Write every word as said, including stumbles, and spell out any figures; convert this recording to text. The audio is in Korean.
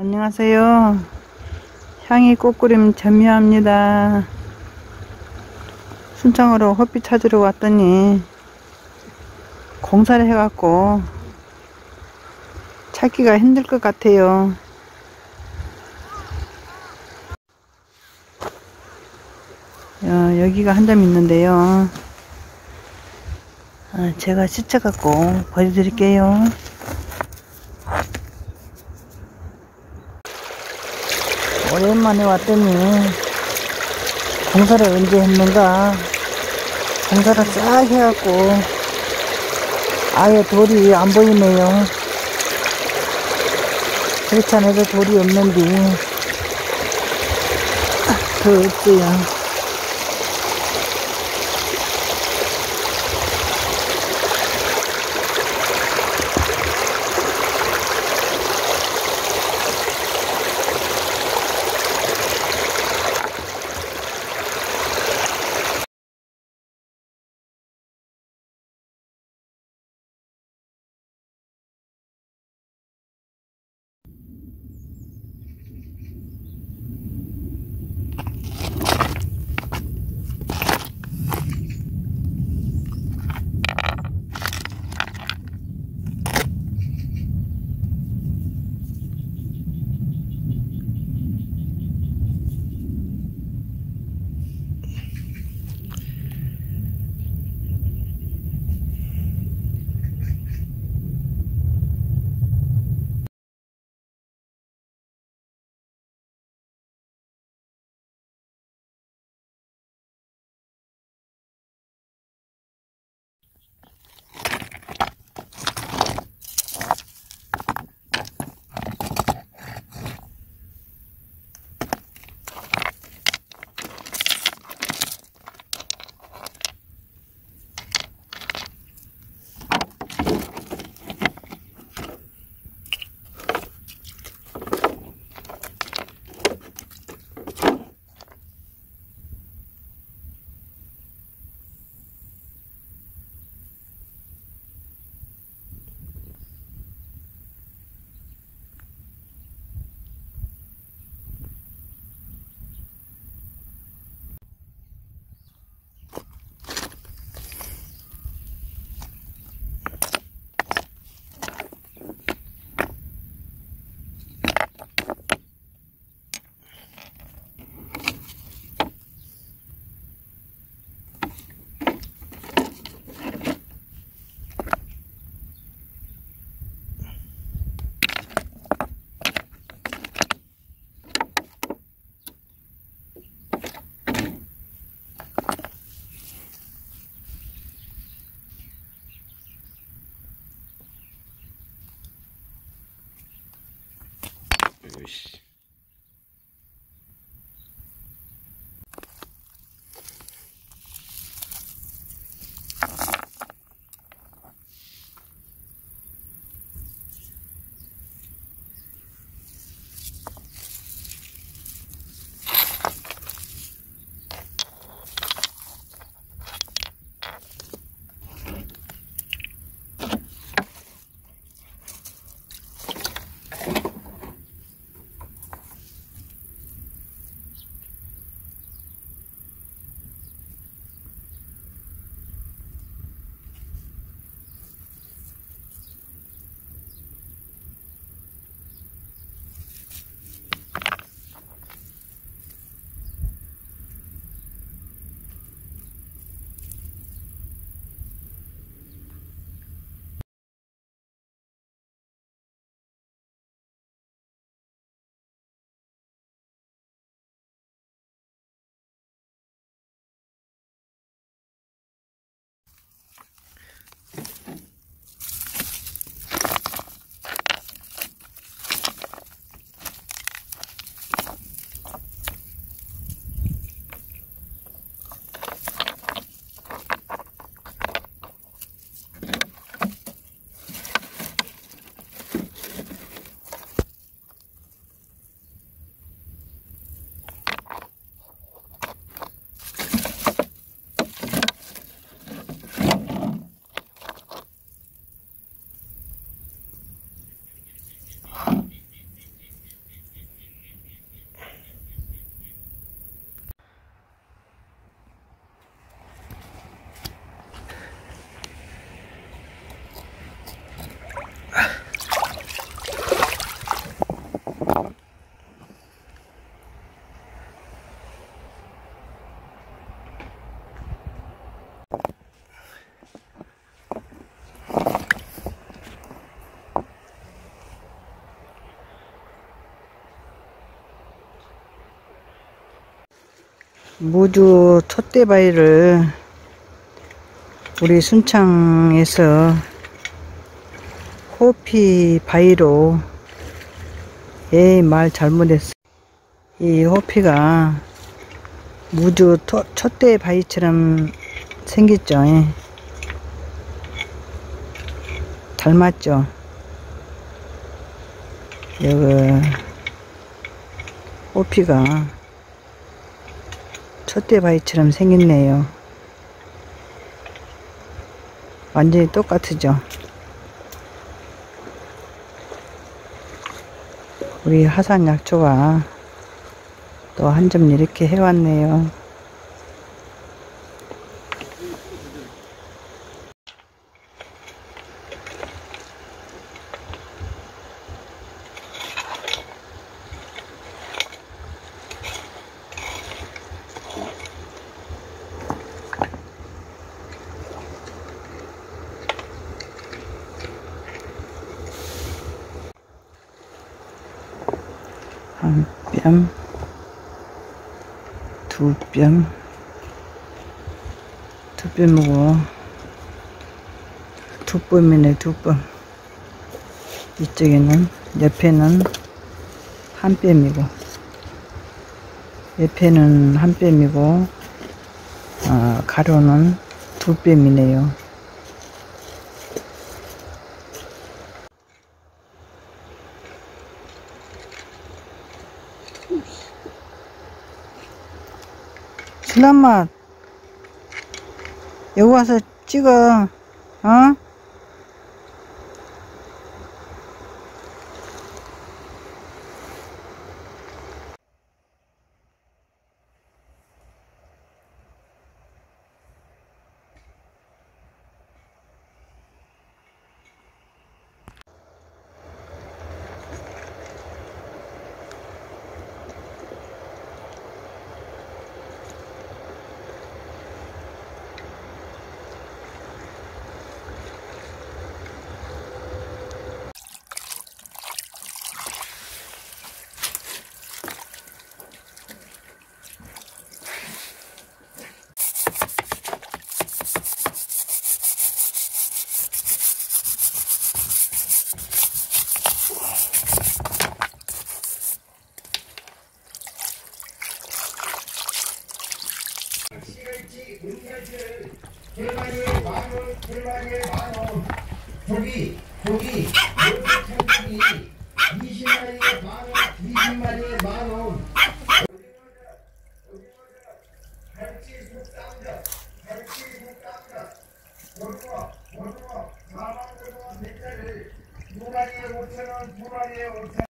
안녕하세요. 향이 꽃그림 전미화입니다. 순창으로 헛비 찾으러 왔더니 공사를 해갖고 찾기가 힘들 것 같아요. 어, 여기가 한 점 있는데요. 아, 제가 씻어갖고 보여드릴게요. 오랜만에 왔더니 공사를 언제 했는가, 공사를 싹 해갖고 아예 돌이 안 보이네요. 그렇지 않아도 돌이 없는데 더 없어요. 으이씨. 무주 촛대바위를 우리 순창에서 호피 바위로, 에이 말 잘못했어. 이 호피가 무주 촛대바위처럼 생겼죠. 예. 닮았죠. 여기 호피가 촛대바위처럼 생겼네요. 완전히 똑같으죠. 우리 하산약초가 또 한 점 이렇게 해왔네요. 한 뼘, 두 뼘, 두 뼘이고, 두 뼘이네, 두 뼘. 이쪽에는, 옆에는 한 뼘이고, 옆에는 한 뼘이고, 어, 가로는 두 뼘이네요. 신랑맛 여기 와서 찍어. 어? 저기 저기 이십 마리에 만 원, 이십 마리에 만 원. 갈치 국감자, 갈치 국감자. 원과 원과 사만 원 백짜리 두 마리에 오천 원, 두 마리에 오천 원.